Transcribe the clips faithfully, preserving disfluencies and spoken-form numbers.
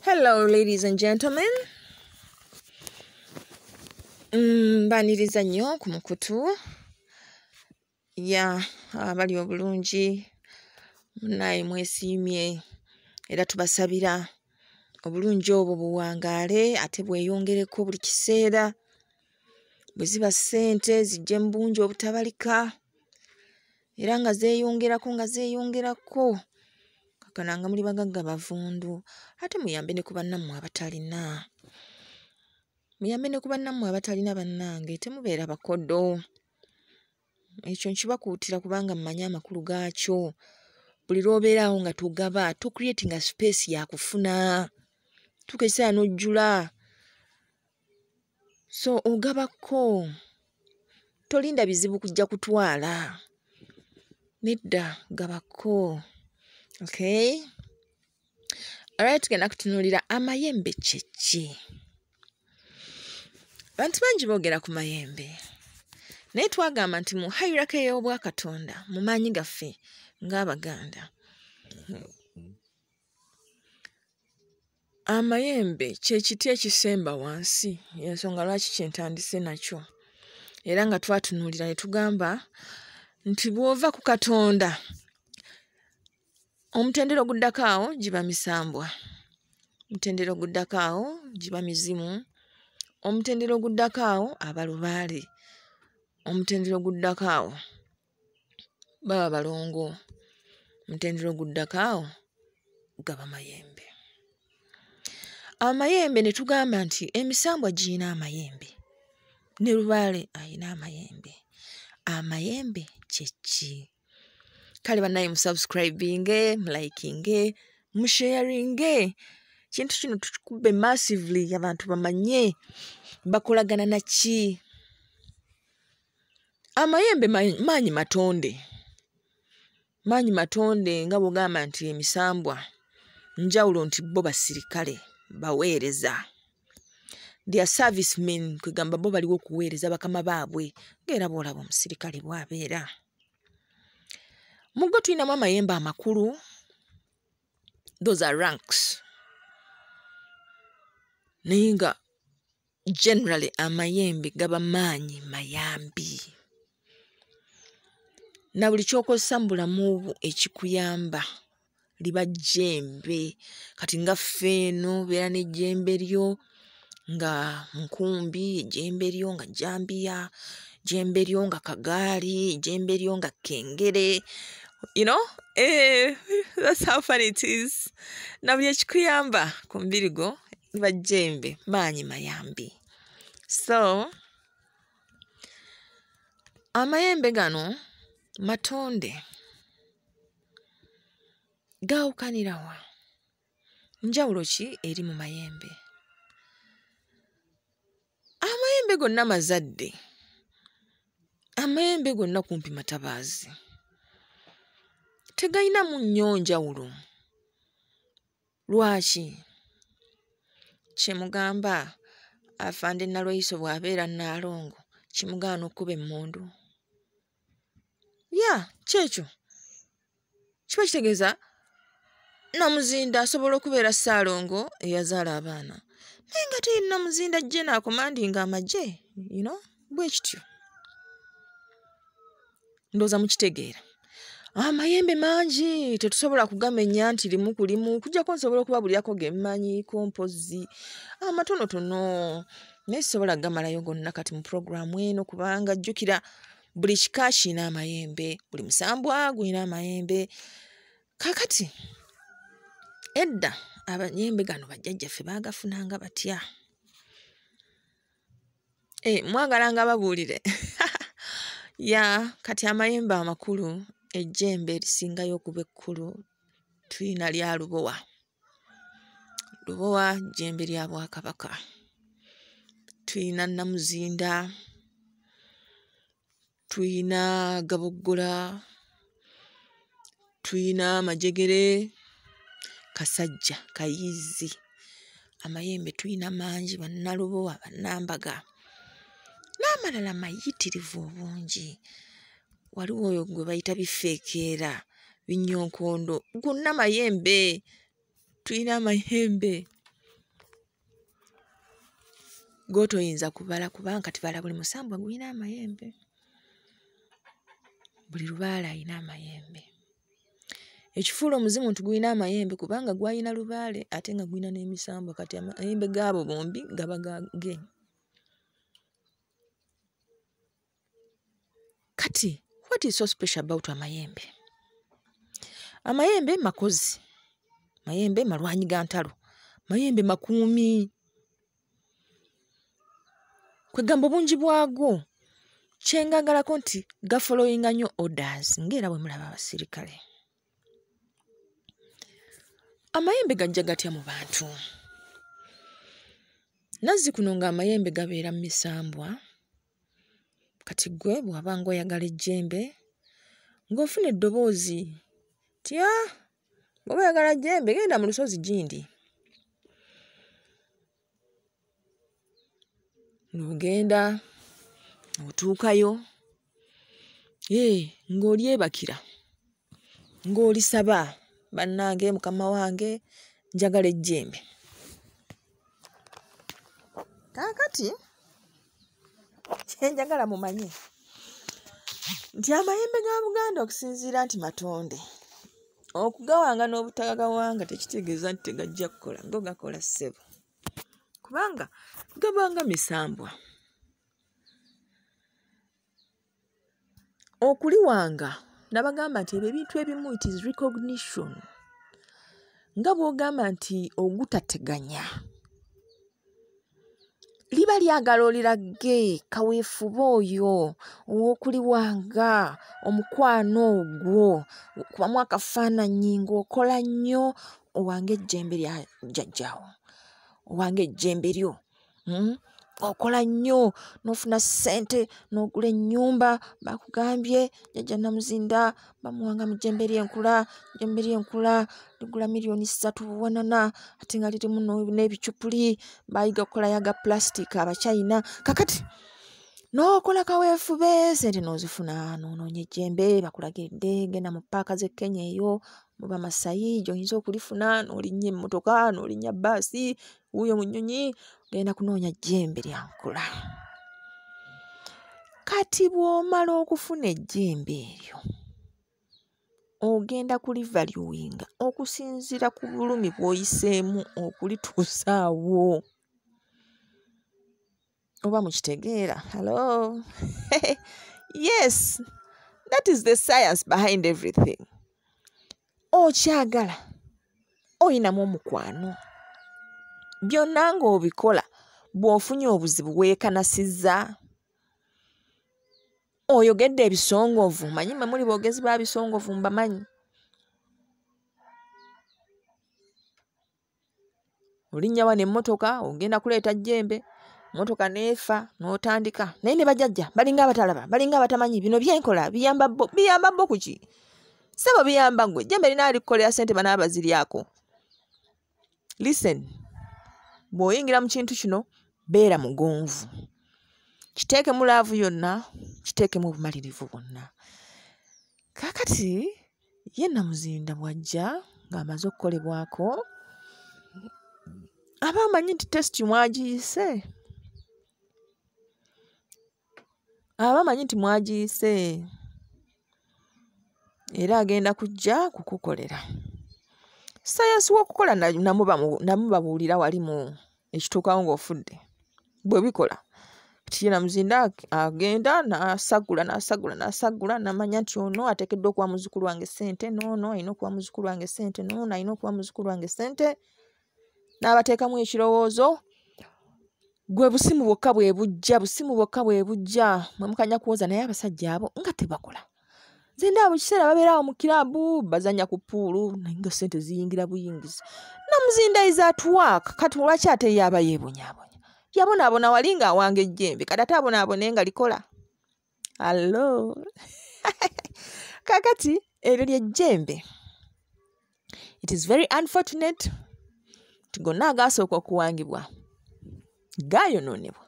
Hello, ladies and gentlemen. Mm, baniriza nnyo ku mukutu. Ya, abali obulungi. Munaye mwesiimye. Era tubasabira obulungi obwo buwangaale ate bweyongereko buli kiseera. Bwe ziba ssente zijje mu bungi obutabalika. Era nga zeeyongerako nga zeeyongerako. Kakananga muli bagagga bavundu. Ate muyambe ne ku bannammwe abatalina. Muyambe ne ku bannammwe abatalina bannange. Temubeera bakodo. Ekyo nkibakuutira kubanga mmanyi amakulu gaakyo. Buli lw'obeeraawo nga togaba, to creating a space ya kufuna. Tukesaa n'ojjula. So ogabako. Tolinda bizibu kujja kutwala. Nedda gabako. Okay? Alright, tugenda kutunuulira amayembe kyeki. Abantu bangi boogera ku mayembe. Naye twagamba nti mu hayirako ey'Obwakatonda, mu maanyi gaffe ng'Abaganda. Amayembe kye kiti ekisemba wansi. Y'ensonga lwaki kyentandise nakyo. Era nga twatunuulira ne tugamba nti bw'ova ku Katonda, omutendera oguddako awo giba misambwa. Omutendera oguddako awo giba mizimu. Omutendera oguddako awo aba lubaale. Omutendera oguddako awo baba balongo. Omutendera oguddako awo gaba mayembe. Amayembe ne tugamba nti emisambwa giyina amayembe. Ne lubaale ayina amayembe. Amayembe kyeki. Kale bannaye musubscribinge, mulikinge, musharinge. Kintu kino tukikubbe massively abantu bamanye bakolagana na ki. Amayembe maanyi matonde. Maanyi matonde nga bw'ogamba nti emisambwa njawulo nti bo basirikale baweereza. They are servicemen, kwegamba bo baliwo okuweereza bakama baabwe ng'era bw'olaba omusirikale bw'abeera. Mugo tulinamu amayembe amakulu. Those are ranks. Naye nga generally amayembe gaba maanyi mayambi. Na buli ky'okozesa mu bulamu ekikuyamba liba jjembe. Kati nga ffe eno beera n'ejjembe lyo nga nkumbi, ejjembe lyo nga jambiya, ejjembe lyo nga kagaali, ejjembe lyo nga kengere. You know, eh, that's how funny it is. Na buli ekikuyamba ku mubiri gwo liba jjembe, maanyi mayambi. So, amayembe gano matonde. Gaawukanira wa? Njawulo ki eri mu mayembe? Amayembe gonna mazadde. Amayembe gonna kumpi matabaazi. Tegayinamu nnyo njawulo. Lwaki? Kyemugamba afande Nalweyiso bw'abeera Nnaalongo kimugaana okkuba emmundu. Ya, kyekyo. Kiba kitegeeza Namuzinda asobola okubeera Ssaalongo eyazaala abaana. Naye nga teri Namuzinda ajje n'akomandinga amagye, you know, bwe kityo. Ndowooza mukitegeera. Amayembe mangi tetusobola kugamenya nti limu ku limu. Kujjako nsobola okubabulyako ge mmanyiiko mpozzi. Amatonotono. Naye sisobola kugamalayo gonna kati mu puroguramu eno kubanga jjukira buli kika kiyina amayembe. Buli musambwa guyina amayembe. Kaakati edda amayembe gano bajjajjaffe baagafunanga batya? Eh, mwagalanga babuulire. Ya, kati amayembe amakulu ejjembe erisingayo okuba ekkulu tulina lya lubowa. Lubowa jjembe lya Bwakabaka. Tulina Namuzinda. Tulina Gaboggola. Tulina Majegere. Kasajja, Kayizi. Amayembe tulina mangi, bannalubowa, bannambaga. N'amalala mayitirivu obungi. Waliwo oyo gwe bayita bifeekeera, binyonkondo. Gonna mayembe. Tulina amayembe. go toyinza kubala kubanga kati bala buli musambwa gulina amayembe. Buli lubaale alina amayembe. Ekifuula omuzimu nti gulina amayembe kubanga gwalina lubaale ate nga gulina n'emisambwa kati amayembe gaabo bombi gaba gage. Kati what is so special about amayembe? Amayembe makozi. Mayembe malwanyi ga ntalo. Mayembe makuumi. Kwegamba bungi bwago. Kyengagalako nti gafollowinga nnyo orders ng'era bwe mulaba abasirikale. Amayembe gajja gatya mu bantu. Nazzi kuno nga amayembe gabeera mu misambwa. Kati gwe bw'aba ng'oyagala ejjembe ng'ofuna eddoboozi tya bw'oba oyagala jjembe genda mu lusozi gindi. N'ogenda otuukayo ee ng'olyebakira ng'olisaba bannange mukama wange njagala ejjembe. Kaakati kyenjagala mumanye nti amayembe ga Buganda okusinziira nti matonde okugawanga n'obutagawanga tekitegeeza nti tegajja kukola ngo gakola ssebo kubanga gabanga misambwa. Okuliwanga nabagamba nti ebyo ebintu ebimu it is recognition nga bw'ogamba nti ogutateganya liba lyagala olirage kaweefuba oyo ow'okuliwanga omukwano ogwo kubamu akafaananyi ng'okola nnyo owange ejjembe lya jjajjaawo owange ejjembe lyo mm? Okola nnyo n'ofuna ssente n'ogula ennyumba bakugambye jjajja Namuzinda bamuwanga mu jjembe ly'enkula jjembe ly'enkula ligula miliyoni ssatu buwanana ate nga lirimu n'ebicupuli bayiga kukola yaga plastic abachina. Kakati n'okola kaweefube ssente n'ozifuna n'onoonya ejjembe bakulagiridde genda mu paaka z'e Kenya eyo muba Masayi gy'oyinza okulifuna n'olinnya emmotoka n'olinnya bbaasi wuuyo mu nnyonyi genda kunoonya jjembe lya nkula. Kati bw'omala okufuna ejjembe eryo ogenda kulivaluinga okusinziira ku bulumi bw'oyiseemu okulituusa awo. Oba mukitegeera? Hello? Yes, that is the science behind everything. Okyagala oyinamu omukwano byonna ng'obikola bw'ofunye obuzibu weekanasizza oyogedde ebisongovu manyi mwe muli boogezi ba bisongovu mbamanyi. Olinnya wano emmotoka ogenda kuleeta jjembe mmotoka neefa n'otandika naye ne bajjajja balinga abatalaba balinga abatamanyi bino byenkola biyamba bo biyamba bo kuki sebo biyamba gwe jjembe lina alikukolera ssente banaaba baziryako. Listen, bw'oyingira mu kintu kino beera mugonvu kiteekemu laavu yonna kiteekemu obumalirivu bwonna. Kaakati ye Namuzinda bw'ajja ng'amaze okukolebwako aba amanyi nti tesiti mwagiyise aba amanyi nti mwagiyise era agenda kujja kukukolera. Sayansi w'okukola namubabuulira walimu ekituukawo ng'ofudde bwe bikola. Kati ye Namuzinda agenda n'asagula n'asagula n'asagula n'amanya nti ono ateekeddwa okuwa muzzukulu wange ssente n'ono alina okuwa muzzukulu wange ssente n'ono alina okuwa muzzukulu wange ssente n'abateekamu ekirowoozo. Gwe busimu bwokka bwe bujja busimu bwokka bwe bujja mwe mukanya kuwoza naye abasajja abo nga tebakola. Zinda mu kiseera babeera awo mu kiraabu bazanya ku puulu naye nga ssente ziyingira buyingizi. Namuzinda is at work. Kati lwaki ate yaba yeebonyaabonya yabonaabona wali nga awanga ejjembe kati ate abonaabone nga likola. Allo kakati eryo ly'ejjembe. It is very unfortunate nti gonna agaasooka okuwangibwa gaayonoonebwa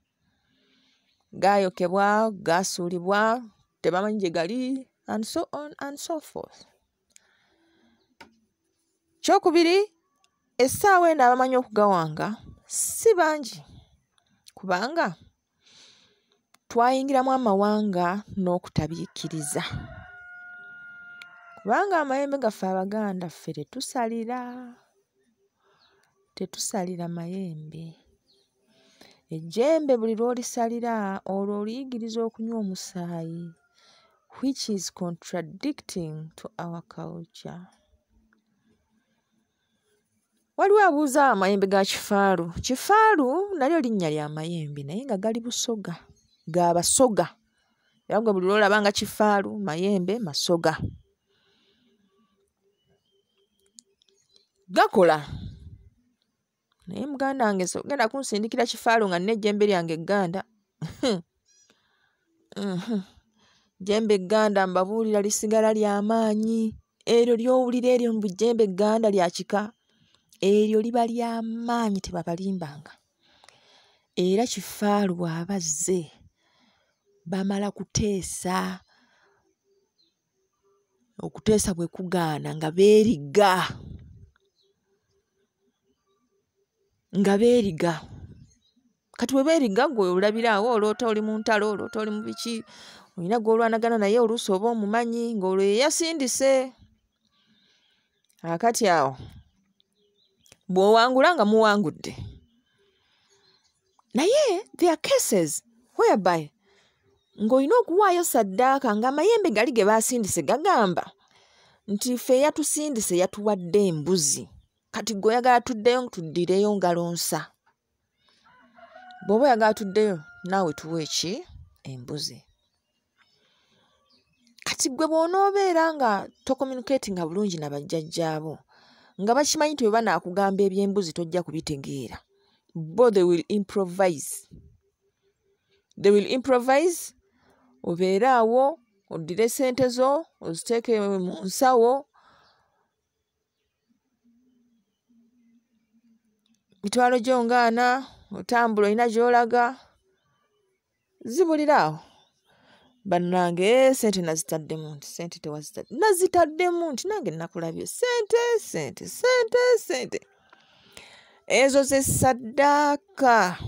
gaayokebwa gaasuulibwa tebamanyi gye gali and so on and so forth. Kyokubiri essaawa eno abamanyi okugawanga si bangi kubanga twayingiramu amawanga n'okutabiikiriza. Kubanga amayembe gaffe Abaganda ffe tetusalira. Tetusalira mayembe. Ejjembe buli lw'olisalira olwo oliyigiriza okunywa omusaayi, which is contradicting to our culture. Waliwo abuuza amayembe ga kifaalu. Kifaalu nalyo linnya lya mayembe naye nga gali busoga, ga basoga. Era gwe buli lw'olaba nga kifaalu, mayembe, masoga. Gakola. Naye muganda wange so genda kunsindikira kifaalu nga n'ejjembe lyange egganda. Jjembe egganda mbabuulira lisigala lya maanyi. Eryo ly'owulira eryo mu jjembe egganda lya kika, eryo liba lya maanyi tebabalimbanga. Era kifaalu bw'abazze bamala kuteesa. Okuteesa bwe kugaana nga beeriga. Nga beeriga. Kati bwe beeriga gwe olabiraawo oloota oli mu ntalo, oloota oli mu biki, olina gw'olwanagana naye oluusi oba omumanyi ng'olwo ye yasindise. Akati awo bw'owangula nga muwangudde. Naye there are cases whereby ng'olina okuwaayo saddaaka ng'amayembe gali ge baasindise gagamba nti ffe eyatusindise yatuwadde embuzi. Kati gwe oyagala tuddeyo tuddireyo ngalo nsa. Bw'oba oyagala tuddeyo naawe tuwe ki? Embuzi. Kati gwe bw'onoobeera nga tokomyunicatinga bulungi na bajjajjaabo nga bakimanyi nti bwe banaakugamba eby'embuzi tojja kubitegeera, bo they will improvise. They will improvise. Obeere awo oddire ssente zo oziteeke mu nsawo, mitwalo gyo ngaana, otambula olina gy'olaga, zibuliraawo. Bannange ssente nazitaddemu nti ssente tewazitadde. Nazitaddemu nti nange nakulabye ssente, ssente, ssente, ssente. Ezo ze saddaaka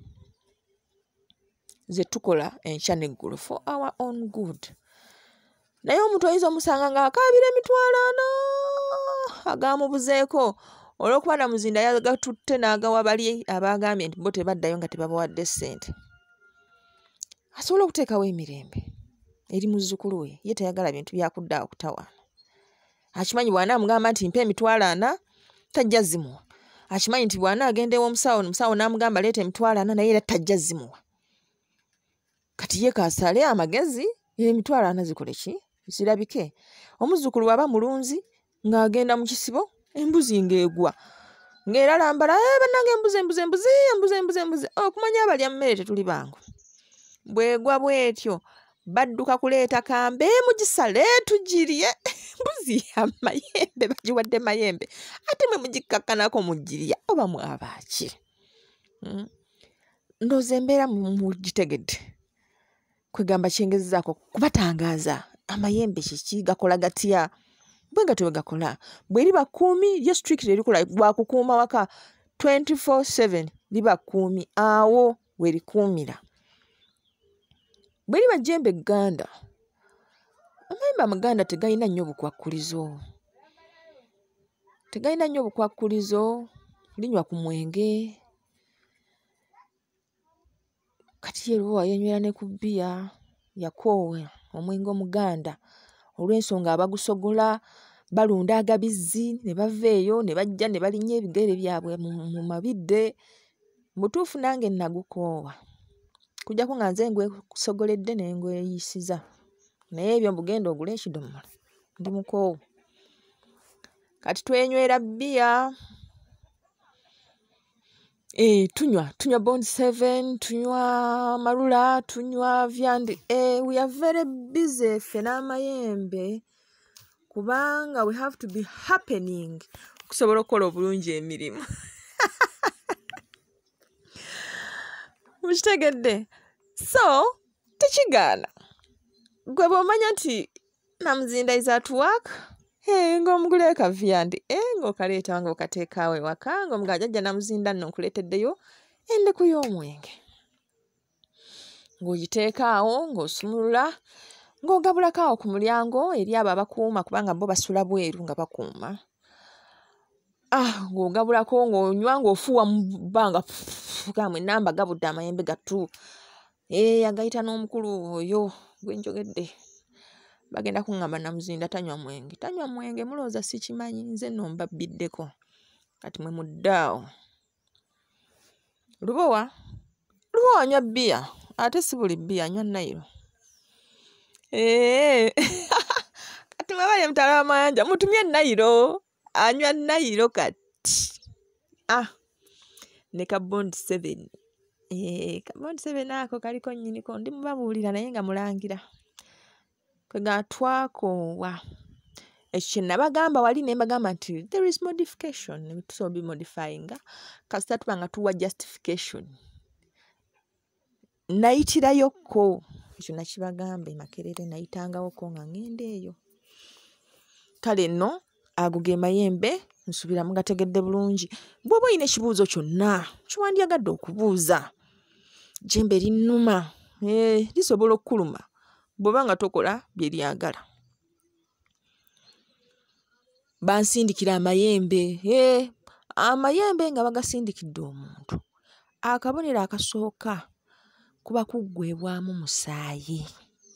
ze tukola enkya n'eggulu for our own good. Naye omuntu oyinza omusanga ng'akaabira emitwalo ana agaamubuzeeko olw'okuba na muzinda yagatutte n'agawa bali abaagambye nti bo tebaddayo nga tebabawadde ssente. Asobola okuteekawo emirembe eri muzzukulu we, ye tayagala bintu byakudda okutawaana. Akimanyi bw'anaamugamba nti mpa emitwalo ana tajja zimuwa. Akimanyi nti bw'anaagenda ew'omusawo omusawo n'amugamba leeta emitwalo ana naye era tajja zimuwa. Kati ye kaasale amagezi emitwalo ana zikole ki? Zirabike. Omuzzukulu aba mulunzi ng'agenda mu kisibo embuzi ng'egwa. Ng'era lambala, eh bannange embuzi embuzi embuzi embuzi embuzi embuzi. Okumanya abalya mmere tetuli bangu. Bwegwa bwetyo badduka kuleeta kambe mugisale tugirye. Mbuzi ya mayembe bagiwadde mayembe. Ate mwe mugikakkanako mugirya oba mwabaki. Hmm. Ndooza embeera mugitegedde. Kwegamba kyengezzaako kubatangaaza amayembe kiki gakola gatya. Bwe nga tewegakola bwe liba kkuumi lyo strictly likola lwakukuuma waka twenty-four seven liba kkuumi awo we likuumira. Bwe liba jjembe egganda, amayembe amaganda tegalina nnyo bukwakkulizo. Tegalina nnyo bukwakkulizo, linywa ku mwenge. Kati ye luwa yenywera ne ku bbiya yakoowa omwenge omuganda olw'ensonga abagusogola balunda agabizzi ne bava eyo ne bajja ne balinnya ebigere byabwe mu mabidde. Mutuufu nange nagukoowa. Kujjako nga nze ngwesogoledde ne ngweyisiza. Naye ebyo mbugenda ogula ekidomola. Ndi mukoowu. Kati twenywera bbiya. Eh, tunywa, tunywa Bond seven, tunywa Marula, tunywa Vyandi. Eh, we are very busy ffe n'amayembe kubanga we have to be happening okusobola okukola obulungi emirimu. Mukitegedde? So, tekigaana. Gwe bw'omanya nti namuzinda is at work, hey, ng'omugula eka Vyandi, eh, ng'okaleeta nga okateekaawo ewaka, ng'omugala jjajja namuzinda nno nkuleeteddeyo endeku y'omwenge. ng'ogiteekaawo ng'osumulula ng'ogabulako awo ku mulyango eri abo abakuuma kubanga bo basula bweru nga bakuuma. Ah, ng'ogabulako ng'onywa ng'ofuuwa mu bbanga gamwe namba gabudde amayembe gattu. Eh, agayita n'omukulu oyo gwe njogedde. Bagenda kuŋŋamba Namuzinda tanywa mwenge. Tanywa mwenge mulowooza sikimanyi, nze nno mbabbiddeko. Kati mwe muddaawo. Lubowa, Lubowa anywa bbiya, ate si buli bbiya anywa nayiro. Eh, kati mwe bali mutala w'amayanja mutumye nayiro, anywa nayiro kati. Ah, ne ka Bond seven. Eh, ka Bond seven ako kaliko nnyiniko ndi mubabuulira naye nga mulangira. Kwe gatwakoowa. Ekyo kye nabagamba wali ne mbagamba nti there is modification. Tusobola bimodifyinga. Kasita tuba nga tuwa justification. Nayitirayo-ko. Ekyo nakibagambe Makerere nayitangawoko nga ngenda eyo. Kale nno ago ge mayembe nsubira mugategedde bulungi. Bw'oba olina ekibuuzo kyonna kiwandyagadde okubuuza. Jembe linnuma. Eh, lisobola okkuluma. Bw'oba nga tokola bye lyagala. Bansindikira amayembe. Eh, amayembe nga bagasindikidde omuntu. Akabonero akasooka kuba kuggwebwamu musaayi.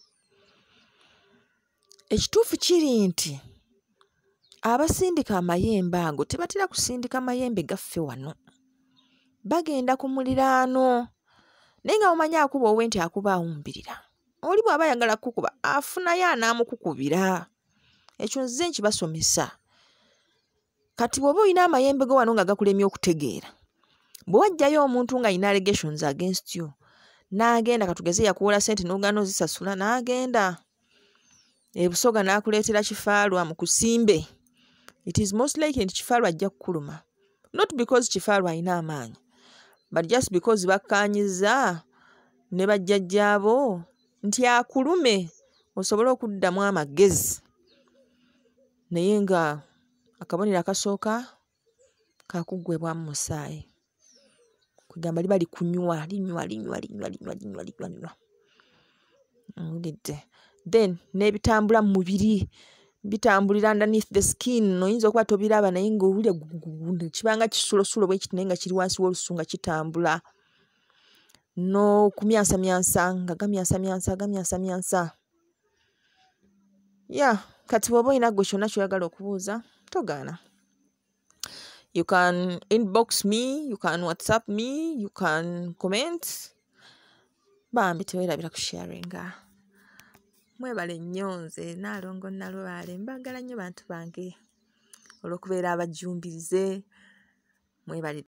Ekituufu kiri nti abasindika amayembe ago tebatera kusindika mayembe gaffe wano. Bagenda ku muliraano. Naye nga omanyi akuba owe nti akuba awumbirira. Oli bw'aba ayagala kukuba afunayo anaamukukubira. Ekyo nze nkibasomesa. Kati bw'oba olina amayembe go wano nga gakulemye okutegeera. Bwe wajjayo omuntu nga alina allegations against you, n'agenda katugeze yakuwola ssente n'ogaana ozisasula n'agenda. Ebusoga n'akuleetera kifaalwa mu kusimbe. It is most likely nti kifaalwa ajja kukuluma. Not because kifaalwa alina amaanyi, but just because bakkaanyiza ne bajjajjaabo nti akulume osobole okuddamu amagezi. Naye nga akabonero akasooka kakuggwebwamu musaayi. Kugamba liba likunywa, linywa, linywa, linywa, linywa, linywa, linywa, linywa. Owulidde. Then n'ebitambula mu mubiri bitambulira underneath the skin. Oyinza okuba tobiraba naye ng'owulira kibanga kisulosulo bwe kiti naye nga kiri wansi w'olusu nga kitambula. No kumyansamyansa nga gamyansamyansa gamyansamyansa. Yeah, kati bw'oba olina gwe kyonna ky'oyagala okubuuza togaana. You can inbox me, you can WhatsApp me, you can comment. Bambi teweerabira kusharinga. Mwebale nnyo nze Naalongo Nalwale. Mbagala nnyo bantu bange olw'okubeera abajjumbirize. Mwebale.